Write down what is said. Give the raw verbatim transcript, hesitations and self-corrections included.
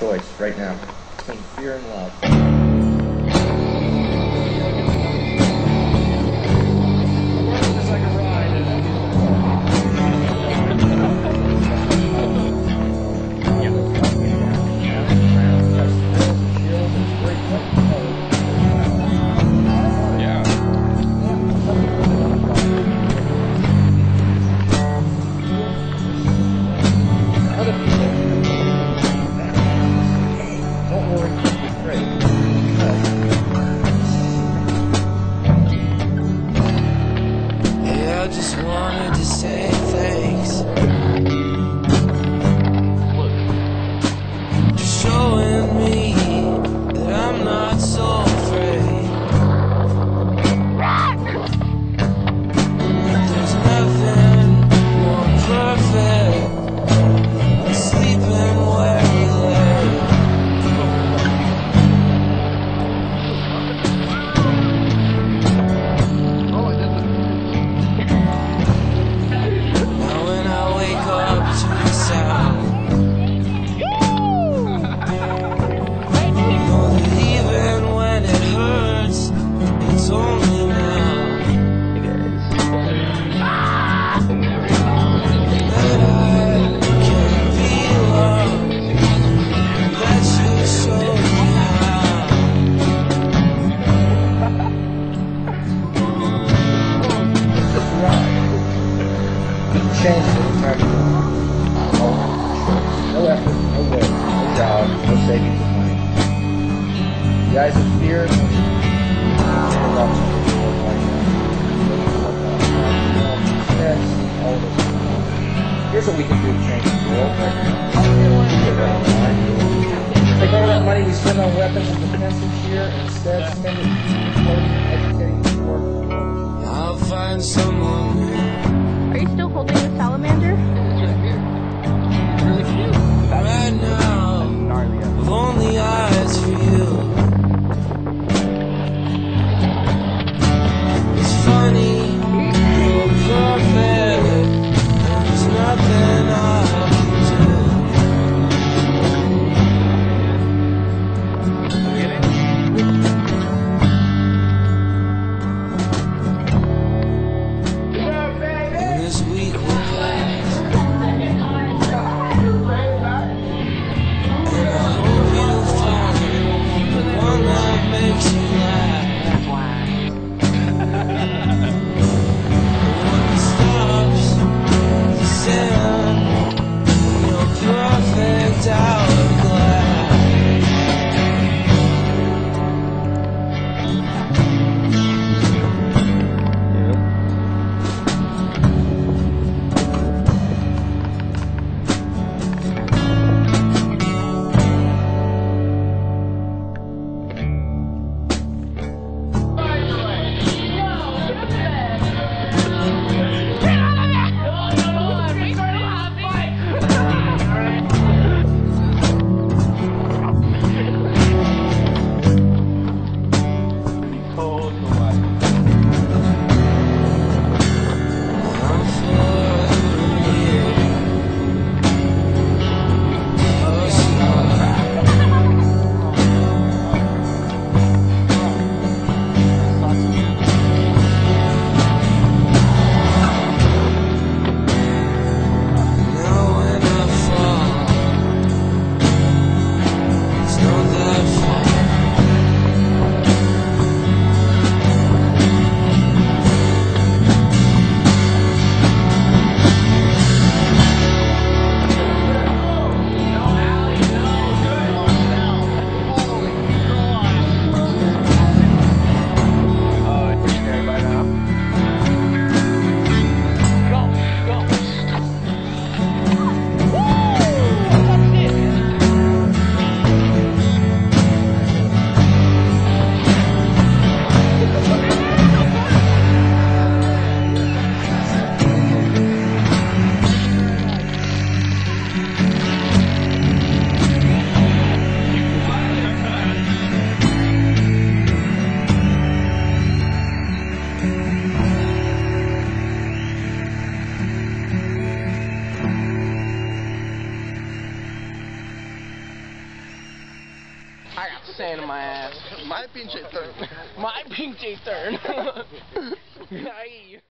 choice right now between fear and love. I just wanted to say thanks for showing me that I'm not so afraid. There's nothing more perfect than sleeping where we lay. Change it anytime you want. No effort, no work, no job, no savings of money. The eyes of fear and here's what we can do to change the world right now. Take all that money we spend on weapons and defense this year and instead spend it supporting and educating the poor. I'll find someone new. Are you still holding the salamander? Really cute. Right now, I've only eyes for you. It's funny, you're perfect, and there's nothing I can do. And this week will pass. I got sand in my ass. My pinche turn. My pinche turn. Ay.